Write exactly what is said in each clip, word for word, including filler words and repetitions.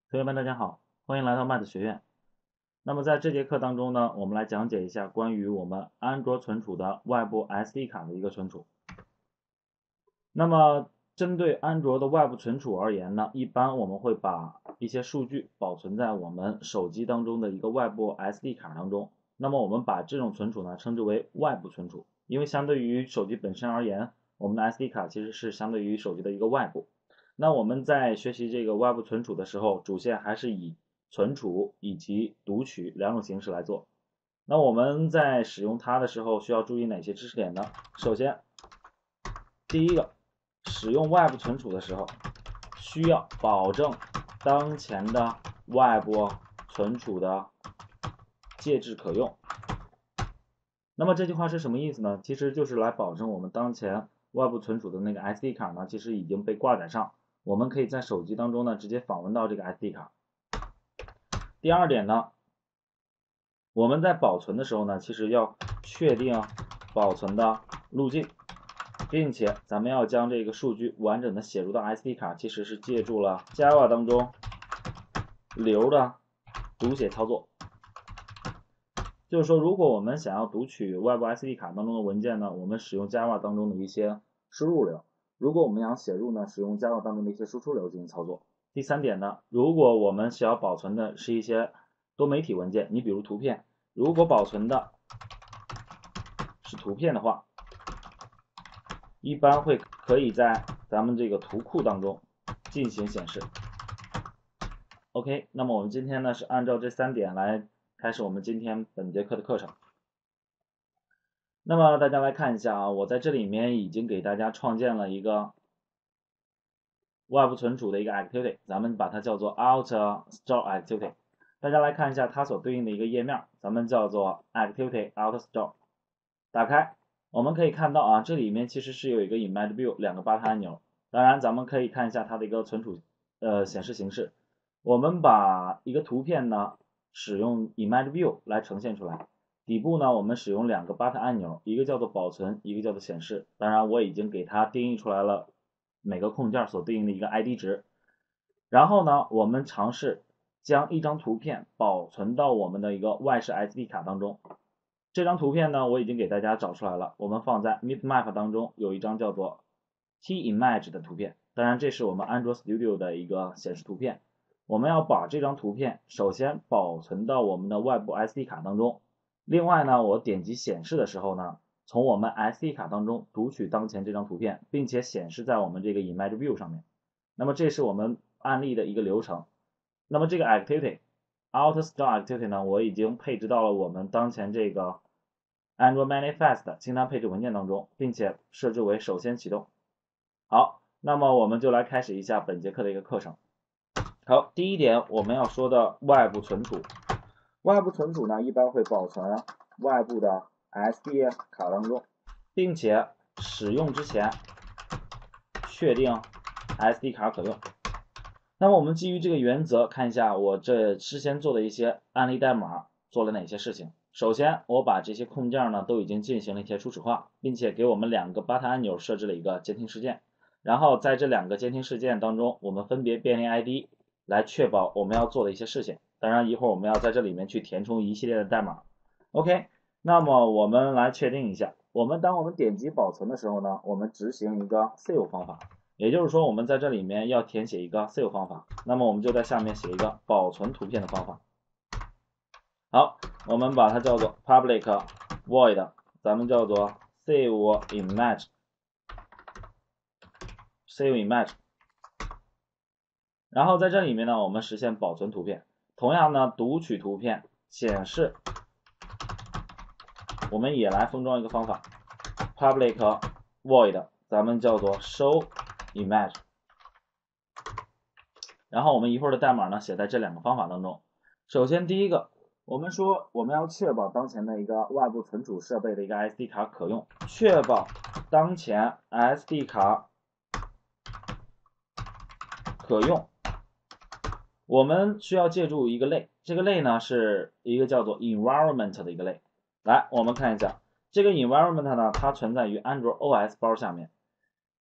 同学们，大家好，欢迎来到 Math 学院。那么在这节课当中呢，我们来讲解一下关于我们安卓存储的外部 S D 卡的一个存储。那么针对安卓的外部存储而言呢，一般我们会把一些数据保存在我们手机当中的一个外部 S D 卡当中。那么我们把这种存储呢称之为外部存储，因为相对于手机本身而言，我们的 S D 卡其实是相对于手机的一个外部。那我们在学习这个外部存储的时候，主线还是以存储以及读取两种形式来做。那我们在使用它的时候需要注意哪些知识点呢？首先，第一个，使用外部存储的时候，需要保证当前的外部存储的介质可用。那么这句话是什么意思呢？其实就是来保证我们当前外部存储的那个 S D 卡呢，其实已经被挂载上，我们可以在手机当中呢直接访问到这个 S D 卡。第二点呢，我们在保存的时候呢，其实要确定保存的路径，并且咱们要将这个数据完整的写入到 S D 卡，其实是借助了 Java 当中流的读写操作。就是说，如果我们想要读取外部 S D 卡当中的文件呢，我们使用 Java 当中的一些输入流；如果我们想写入呢，使用 Java 当中的一些输出流进行操作。第三点呢，如果我们需要保存的是一些多媒体文件，你比如图片，如果保存的是图片的话，一般会可以在咱们这个图库当中进行显示。OK， 那么我们今天呢是按照这三点来开始我们今天本节课的课程。那么大家来看一下啊，我在这里面已经给大家创建了一个外部存储的一个 activity， 咱们把它叫做 outer store activity。大家来看一下它所对应的一个页面，咱们叫做 activity outer store。打开，我们可以看到啊，这里面其实是有一个 image view 两个 button 按钮。当然，咱们可以看一下它的一个存储呃显示形式。我们把一个图片呢使用 image view 来呈现出来。底部呢，我们使用两个 button 按钮，一个叫做保存，一个叫做显示。当然，我已经给它定义出来了每个控件所对应的一个 I D 值。然后呢，我们尝试将一张图片保存到我们的一个外置 S D 卡当中。这张图片呢，我已经给大家找出来了，我们放在 Meetmap 当中有一张叫做 T-Image 的图片。当然，这是我们 Android Studio 的一个显示图片。我们要把这张图片首先保存到我们的外部 S D 卡当中。另外呢，我点击显示的时候呢，从我们 S D 卡当中读取当前这张图片，并且显示在我们这个 Image View 上面。那么这是我们案例的一个流程。那么这个 Activity Outer Store Activity 呢，我已经配置到了我们当前这个 Android Manifest 清单配置文件当中，并且设置为首先启动。好，那么我们就来开始一下本节课的一个课程。好，第一点我们要说的外部存储。外部存储呢，一般会保存外部的 S D 卡当中，并且使用之前确定 S D 卡可用。那么我们基于这个原则，看一下我这事先做的一些案例代码做了哪些事情。首先，我把这些控件呢都已经进行了一些初始化，并且给我们两个 button 按钮设置了一个监听事件。然后在这两个监听事件当中，我们分别便利 I D 来确保我们要做的一些事情。当然，一会儿我们要在这里面去填充一系列的代码。OK， 那么我们来确定一下，我们当我们点击保存的时候呢，我们执行一个 save 方法。也就是说，我们在这里面要填写一个 save 方法，那么我们就在下面写一个保存图片的方法。好，我们把它叫做 public void， 咱们叫做 save image save image。然后在这里面呢，我们实现保存图片。同样呢，读取图片显示，我们也来封装一个方法 public void， 咱们叫做 show image。然后我们一会儿的代码呢写在这两个方法当中。首先第一个，我们说我们要确保当前的一个外部存储设备的一个 S D 卡可用，确保当前 S D 卡可用，我们需要借助一个类，这个类呢是一个叫做 environment 的一个类。来，我们看一下这个 environment 呢，它存在于安卓 O S 包下面。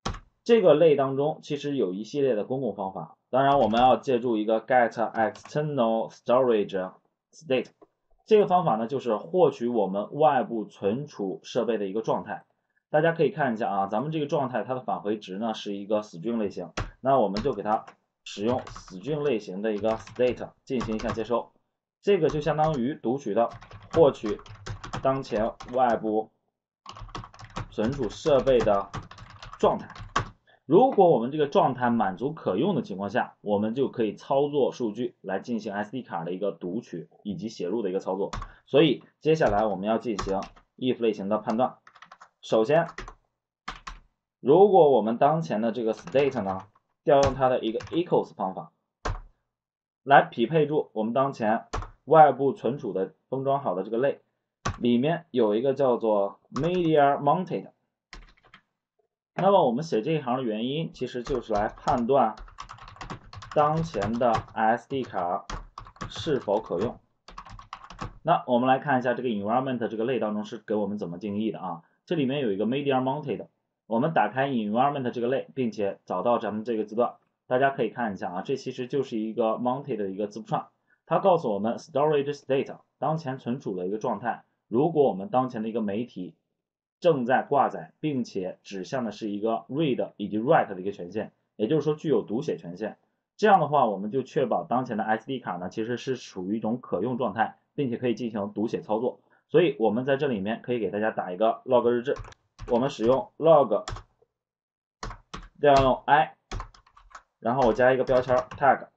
这个类当中其实有一系列的公共方法，当然我们要借助一个 get external storage state 这个方法呢，就是获取我们外部存储设备的一个状态。大家可以看一下啊，咱们这个状态它的返回值呢是一个 string 类型，那我们就给它使用 string 类型的一个 state 进行一下接收，这个就相当于读取的获取当前外部存储设备的状态。如果我们这个状态满足可用的情况下，我们就可以操作数据来进行 S D 卡的一个读取以及写入的一个操作。所以接下来我们要进行 if 类型的判断。首先，如果我们当前的这个 state 呢，调用它的一个 equals 方法，来匹配住我们当前外部存储的封装好的这个类，里面有一个叫做 media mounted。那么我们写这一行的原因，其实就是来判断当前的 S D 卡是否可用。那我们来看一下这个 environment 这个类当中是给我们怎么定义的啊？这里面有一个 media mounted， 我们打开 environment 这个类，并且找到咱们这个字段，大家可以看一下啊，这其实就是一个 mounted 的一个字符串，它告诉我们 storage state 当前存储的一个状态。如果我们当前的一个媒体正在挂载，并且指向的是一个 read 以及 write 的一个权限，也就是说具有读写权限。这样的话，我们就确保当前的 S D 卡呢其实是处于一种可用状态，并且可以进行读写操作。所以我们在这里面可以给大家打一个 log 日志，我们使用 log 调用 i， 然后我加一个标签 tag，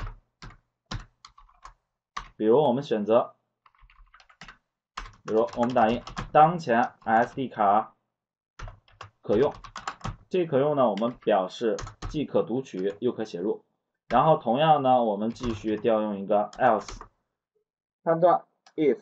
比如我们选择，比如我们打印当前 S D 卡可用，这可用呢，我们表示既可读取又可写入。然后同样呢，我们继续调用一个 else 判断 if，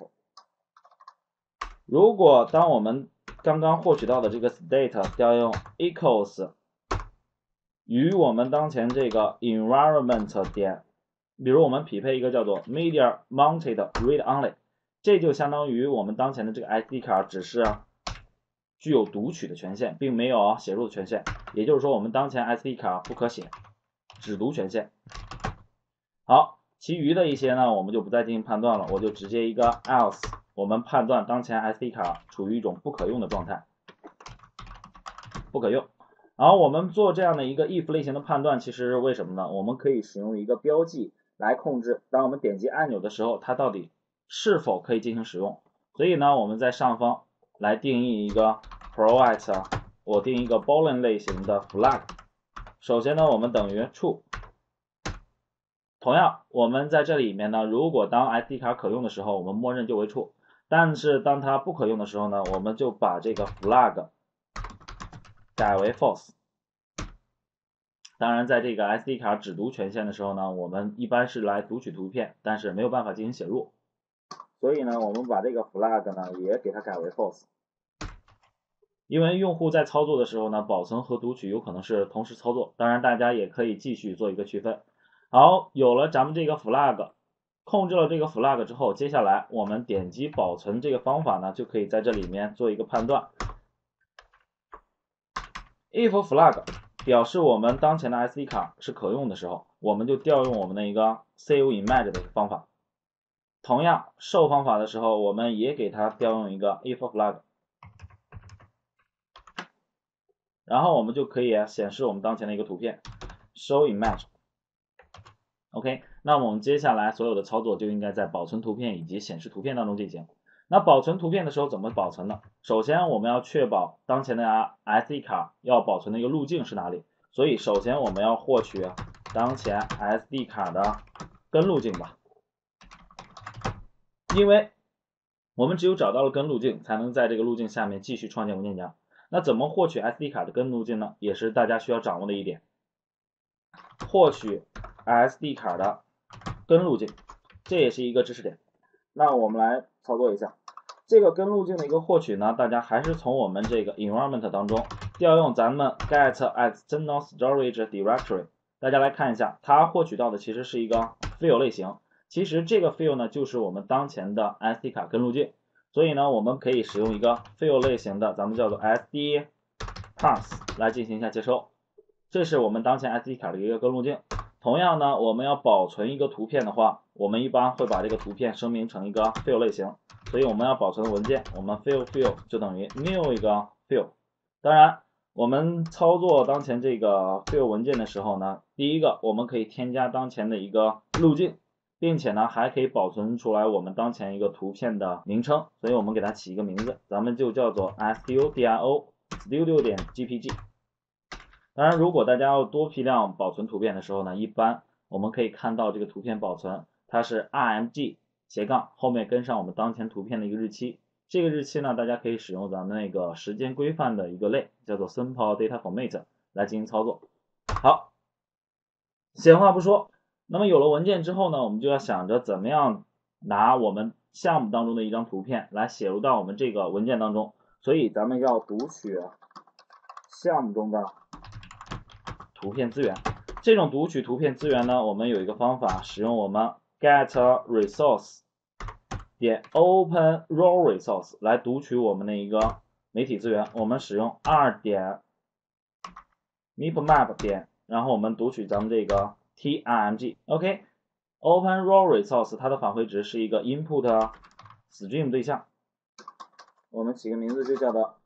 如果当我们刚刚获取到的这个 state 调用 equals 与我们当前这个 environment 点，比如我们匹配一个叫做 media mounted read only， 这就相当于我们当前的这个 S D 卡只是具有读取的权限，并没有写入的权限，也就是说我们当前 S D 卡不可写，只读权限。好，其余的一些呢，我们就不再进行判断了，我就直接一个 else， 我们判断当前 S D 卡处于一种不可用的状态，不可用。然后我们做这样的一个 if 类型的判断，其实为什么呢？我们可以使用一个标记来控制，当我们点击按钮的时候，它到底是否可以进行使用。所以呢，我们在上方来定义一个 provide， 我定一个 boolean 类型的 flag。首先呢，我们等于 true。同样，我们在这里面呢，如果当 S D 卡可用的时候，我们默认就为 true， 但是当它不可用的时候呢，我们就把这个 flag 改为 false。当然，在这个 S D 卡只读权限的时候呢，我们一般是来读取图片，但是没有办法进行写入，所以呢，我们把这个 flag 呢也给它改为 false。因为用户在操作的时候呢，保存和读取有可能是同时操作，当然大家也可以继续做一个区分。好，有了咱们这个 flag， 控制了这个 flag 之后，接下来我们点击保存这个方法呢，就可以在这里面做一个判断。if flag 表示我们当前的 S D 卡是可用的时候，我们就调用我们的一个 save image 的方法。同样，受方法的时候，我们也给它调用一个 if flag， 然后我们就可以显示我们当前的一个图片 show image。OK， 那我们接下来所有的操作就应该在保存图片以及显示图片当中进行。那保存图片的时候怎么保存呢？首先我们要确保当前的 S D 卡要保存的一个路径是哪里，所以首先我们要获取当前 S D 卡的根路径吧，因为我们只有找到了根路径，才能在这个路径下面继续创建文件夹。那怎么获取 S D 卡的根路径呢？也是大家需要掌握的一点。获取 S D 卡的根路径，这也是一个知识点。那我们来操作一下这个根路径的一个获取呢，大家还是从我们这个 environment 当中调用咱们 get external storage directory。大家来看一下，它获取到的其实是一个 field 类型，其实这个 field 呢就是我们当前的 S D 卡根路径，所以呢我们可以使用一个 field 类型的，咱们叫做 S D path 来进行一下接收。 这是我们当前 S D 卡的一个根路径。同样呢，我们要保存一个图片的话，我们一般会把这个图片声明成一个 file 类型，所以我们要保存文件，我们 file file 就等于 new 一个 file。当然，我们操作当前这个 file 文件的时候呢，第一个我们可以添加当前的一个路径，并且呢还可以保存出来我们当前一个图片的名称，所以我们给它起一个名字，咱们就叫做 studio studio 点 jpg。当然，如果大家要多批量保存图片的时候呢，一般我们可以看到这个图片保存它是 img 斜杠后面跟上我们当前图片的一个日期。这个日期呢，大家可以使用咱们那个时间规范的一个类，叫做 simple data format 来进行操作。好，闲话不说，那么有了文件之后呢，我们就要想着怎么样拿我们项目当中的一张图片来写入到我们这个文件当中，所以咱们要读取项目中的图片资源。这种读取图片资源呢，我们有一个方法，使用我们 get resource 点 open raw resource 来读取我们的一个媒体资源。我们使用二点 mipmap 点，然后我们读取咱们这个 timg。OK， open raw resource 它的返回值是一个 input stream 对象，我们起个名字就叫做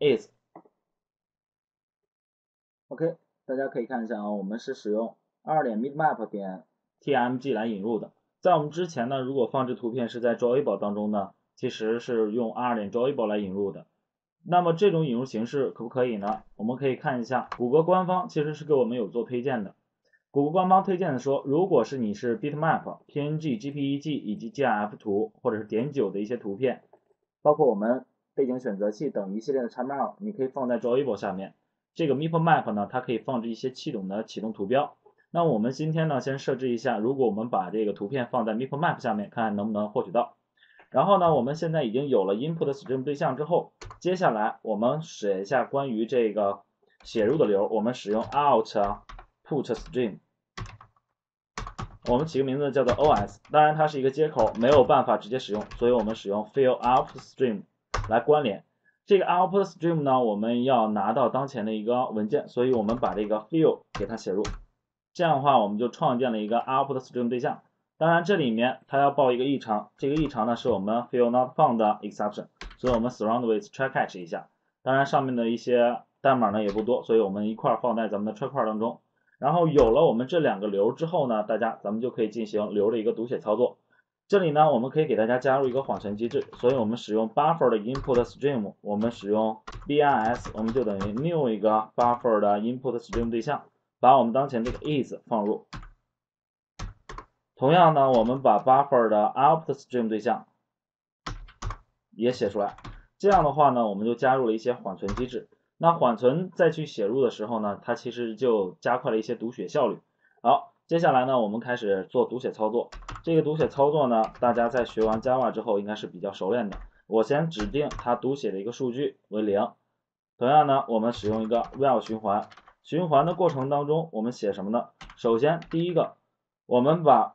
is。OK。大家可以看一下啊，我们是使用二点 mipmap 点 timg 来引入的。在我们之前呢，如果放置图片是在 drawable 当中呢，其实是用二点 drawable 来引入的。那么这种引入形式可不可以呢？我们可以看一下，谷歌官方其实是给我们有做推荐的。谷歌官方推荐的说，如果是你是 bitmap、png、jpeg 以及 gif 图或者是点九的一些图片，包括我们背景选择器等一系列的 channel， 你可以放在 drawable 下面。这个 mipmap 呢，它可以放置一些系统的启动图标。那我们今天呢，先设置一下，如果我们把这个图片放在 mipmap 下面，看能不能获取到。然后呢，我们现在已经有了 input stream 对象之后，接下来我们写一下关于这个写入的流，我们使用 output stream， 我们起个名字叫做 os， 当然它是一个接口，没有办法直接使用，所以我们使用 fill output stream 来关联。这个 output stream 呢，我们要拿到当前的一个文件，所以我们把这个 fill 给它写入。这样的话，我们就创建了一个 output stream 对象。当然，这里面它要报一个异常，这个异常呢是我们 fill not found 的 exception， 所以我们 surround with try catch 一下。当然，上面的一些代码呢也不多，所以我们一块放在咱们的 try块当中。然后有了我们这两个流之后呢，大家咱们就可以进行流的一个读写操作。这里呢，我们可以给大家加入一个缓存机制，所以我们使用 buffer 的 input stream， 我们使用 bis， 我们就等于 new 一个 buffer 的 input stream 对象，把我们当前这个 is 放入。同样呢，我们把 buffer 的 output stream 对象也写出来。这样的话呢，我们就加入了一些缓存机制。那缓存再去写入的时候呢，它其实就加快了一些读写效率。好。接下来呢，我们开始做读写操作。这个读写操作呢，大家在学完 Java 之后应该是比较熟练的。我先指定它读写的一个数据为零。同样呢，我们使用一个 while 循环。循环的过程当中，我们写什么呢？首先，第一个，我们把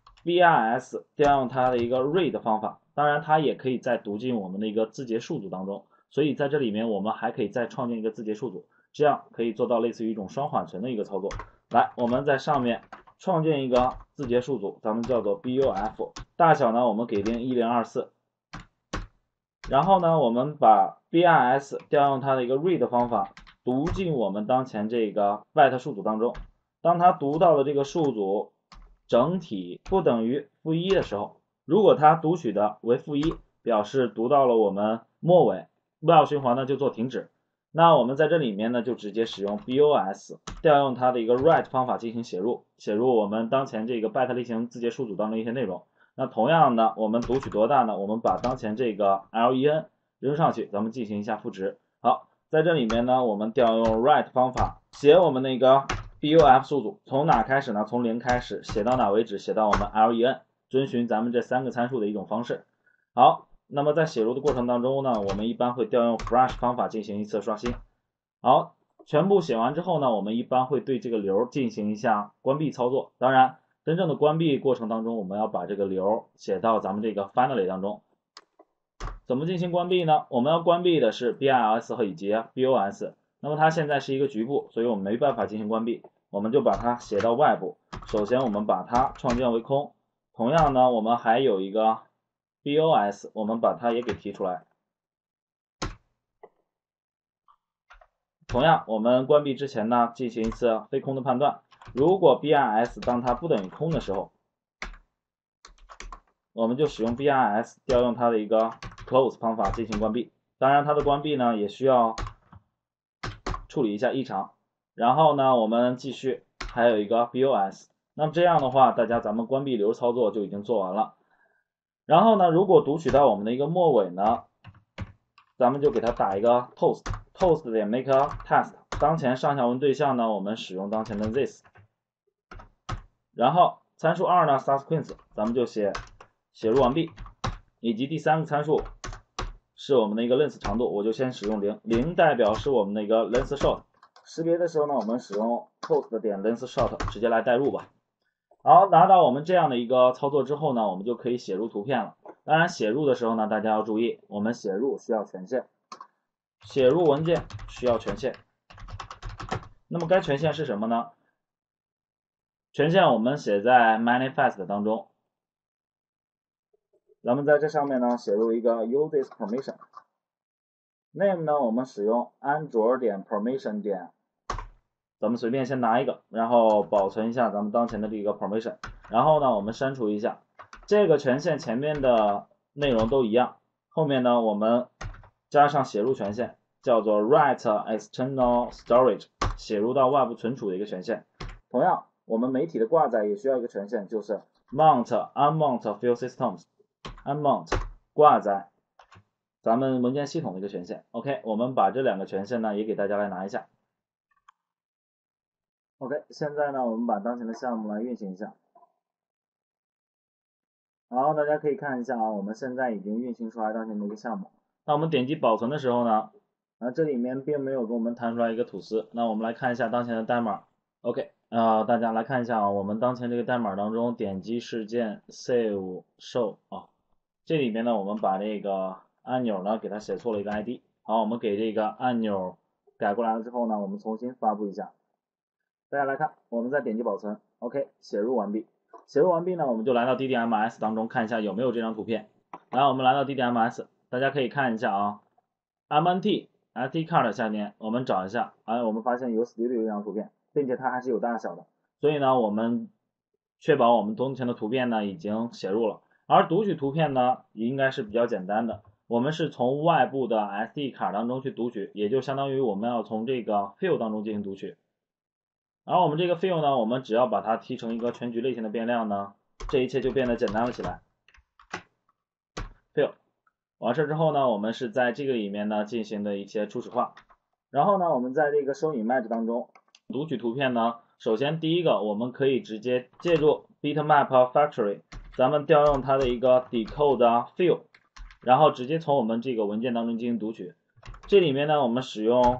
bis 调用它的一个 read 方法，当然它也可以再读进我们的一个字节数组当中。所以在这里面，我们还可以再创建一个字节数组，这样可以做到类似于一种双缓存的一个操作。来，我们在上面创建一个字节数组，咱们叫做 buf， 大小呢我们给定一零二四，然后呢我们把 bis 调用它的一个 read 方法读进我们当前这个 byte 数组当中。当它读到的这个数组整体不等于负一的时候，如果它读取的为负一，表示读到了我们末尾， while 循环呢就做停止。那我们在这里面呢，就直接使用 bos 调用它的一个 write 方法进行写入，写入我们当前这个 byte 类型字节数组当中一些内容。那同样的，我们读取多大呢？我们把当前这个 len 扔上去，咱们进行一下赋值。好，在这里面呢，我们调用 write 方法写我们那个 buf 数组，从哪开始呢？从零开始，写到哪为止？写到我们 len， 遵循咱们这三个参数的一种方式。好。那么在写入的过程当中呢，我们一般会调用 flush 方法进行一次刷新。好，全部写完之后呢，我们一般会对这个流进行一下关闭操作。当然，真正的关闭过程当中，我们要把这个流写到咱们这个 finally 当中。怎么进行关闭呢？我们要关闭的是 bis 和以及 bos， 那么它现在是一个局部，所以我们没办法进行关闭。 我们就把它写到外部。首先我们把它创建为空，同样呢，我们还有一个 B O S， 我们把它也给提出来。同样，我们关闭之前呢，进行一次非空的判断。如果 B I S 当它不等于空的时候，我们就使用 B I S 调用它的一个 close 方法进行关闭。当然，它的关闭呢也需要处理一下异常。然后呢，我们继续还有一个 B O S。那么这样的话，大家咱们关闭流操作就已经做完了。然后呢，如果读取到我们的一个末尾呢，咱们就给它打一个 toast toast 点 make a test。当前上下文对象呢，我们使用当前的 this。然后参数二呢 subsequence 咱们就写写入完毕，以及第三个参数是我们的一个 length 长度，我就先使用零，零代表是我们的一个 length short。识别的时候呢，我们使用 toast 点 length short 直接来代入吧。好，拿到我们这样的一个操作之后呢，我们就可以写入图片了。当然写入的时候呢，大家要注意，我们写入需要权限，写入文件需要权限。那么该权限是什么呢？权限我们写在 manifest 当中。咱们在这上面呢写入一个 uses permission。name 呢，我们使用安卓点 permission 点，咱们随便先拿一个，然后保存一下咱们当前的这个 permission。然后呢，我们删除一下这个权限前面的内容都一样，后面呢我们加上写入权限，叫做 write external storage， 写入到外部存储的一个权限。同样，我们媒体的挂载也需要一个权限，就是 mount unmount file systems unmount 挂载咱们文件系统的一个权限。 OK， 我们把这两个权限呢也给大家来拿一下。 OK， 现在呢我们把当前的项目来运行一下。好，大家可以看一下啊，我们现在已经运行出来当前的一个项目。那我们点击保存的时候呢，啊这里面并没有给我们弹出来一个吐司。那我们来看一下当前的代码。 OK， 啊、呃、大家来看一下啊，我们当前这个代码当中点击事件 save show 啊，这里面呢我们把这个按钮呢给它写错了一个 I D。 好，我们给这个按钮改过来了之后呢，我们重新发布一下。大家来看，我们再点击保存。 OK， 写入完毕。写入完毕呢，我们就来到 D D M S 当中看一下有没有这张图片。然后我们来到 D D M S， 大家可以看一下啊 M N T S D card 下面我们找一下，哎，我们发现有 Studio 这张图片，并且它还是有大小的，所以呢我们确保我们当前的图片呢已经写入了。而读取图片呢应该是比较简单的，我们是从外部的 S D 卡当中去读取，也就相当于我们要从这个 field 当中进行读取。然后我们这个 field 呢，我们只要把它提成一个全局类型的变量呢，这一切就变得简单了起来。field 完事之后呢，我们是在这个里面呢进行的一些初始化。然后呢，我们在这个收 image 当中读取图片呢，首先第一个我们可以直接借助 bitmap factory， 咱们调用它的一个 decode field， 然后直接从我们这个文件当中进行读取。这里面呢，我们使用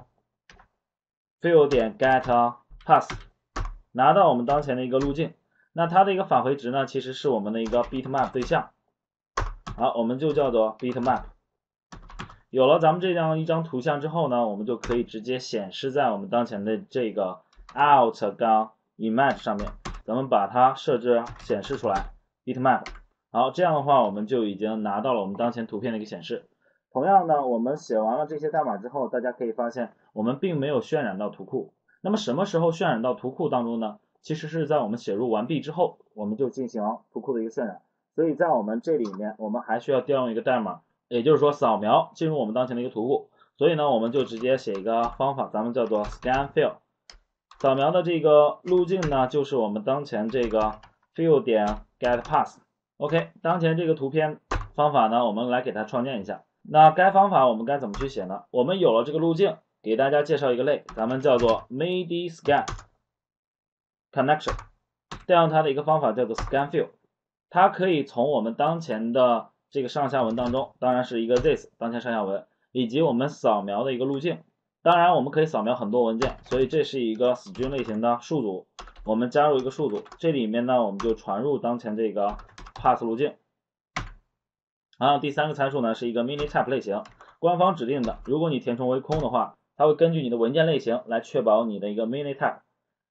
field 点 get path 拿到我们当前的一个路径，那它的一个返回值呢，其实是我们的一个 bitmap 对象。好，我们就叫做 bitmap。有了咱们这样一张图像之后呢，我们就可以直接显示在我们当前的这个 out 杠 image 上面，咱们把它设置显示出来 bitmap。好，这样的话我们就已经拿到了我们当前图片的一个显示。同样呢，我们写完了这些代码之后，大家可以发现我们并没有渲染到图库。那么什么时候渲染到图库当中呢？其实是在我们写入完毕之后，我们就进行图库的一个渲染。所以在我们这里面，我们还需要调用一个代码，也就是说扫描进入我们当前的一个图库。所以呢，我们就直接写一个方法，咱们叫做 scan field。扫描的这个路径呢，就是我们当前这个 field 点 get path。OK， 当前这个图片方法呢，我们来给它创建一下。那该方法我们该怎么去写呢？我们有了这个路径，给大家介绍一个类，咱们叫做 midi scan connection， 调用它的一个方法叫做 scan field。它可以从我们当前的这个上下文当中，当然是一个 this 当前上下文，以及我们扫描的一个路径。当然我们可以扫描很多文件，所以这是一个 string 类型的数组，我们加入一个数组，这里面呢我们就传入当前这个 path 路径。然后第三个参数呢是一个 mini type 类型，官方指定的，如果你填充为空的话，它会根据你的文件类型来确保你的一个 mini type。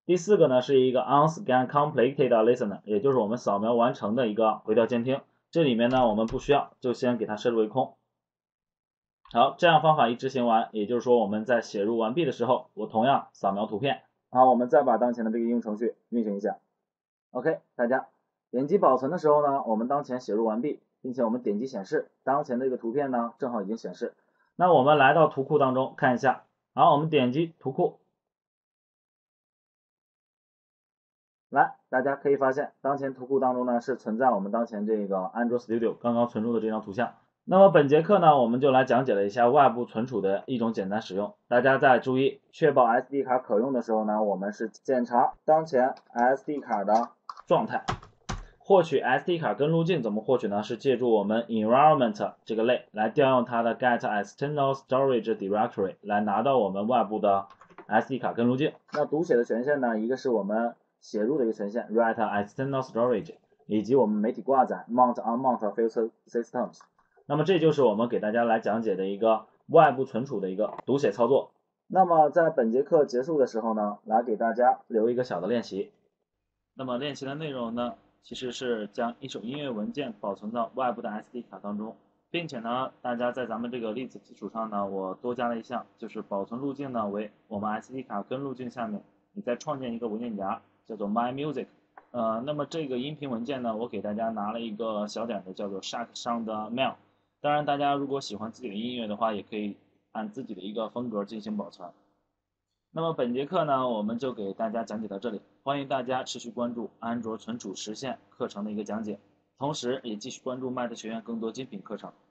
第四个呢是一个 on-scan completed listener， 也就是我们扫描完成的一个回调监听。这里面呢我们不需要，就先给它设置为空。好，这样方法一执行完，也就是说我们在写入完毕的时候，我同样扫描图片。好，我们再把当前的这个应用程序运行一下。OK， 大家点击保存的时候呢，我们当前写入完毕，并且我们点击显示，当前的这个图片呢正好已经显示。那我们来到图库当中看一下，好，我们点击图库，来，大家可以发现，当前图库当中呢是存在我们当前这个 Android Studio 刚刚存入的这张图像。那么本节课呢，我们就来讲解了一下外部存储的一种简单使用。大家在注意确保 S D 卡可用的时候呢，我们是检查当前 S D 卡的状态。获取 S D 卡跟路径怎么获取呢？是借助我们 environment 这个类来调用它的 get external storage directory 来拿到我们外部的 S D 卡跟路径。那读写的权限呢，一个是我们写入的一个权限 write external storage， 以及我们媒体挂载 mount unmount filter systems。那么这就是我们给大家来讲解的一个外部存储的一个读写操作。那么在本节课结束的时候呢，来给大家留一个小的练习。那么练习的内容呢，其实是将一首音乐文件保存到外部的 S D 卡当中，并且呢，大家在咱们这个例子基础上呢，我多加了一项，就是保存路径呢为我们 S D 卡跟路径下面，你再创建一个文件夹，叫做 My Music。呃，那么这个音频文件呢，我给大家拿了一个小点的，叫做 Shark Sound Mail。当然，大家如果喜欢自己的音乐的话，也可以按自己的一个风格进行保存。那么本节课呢，我们就给大家讲解到这里，欢迎大家持续关注安卓存储实现课程的一个讲解，同时也继续关注麦特学院更多精品课程。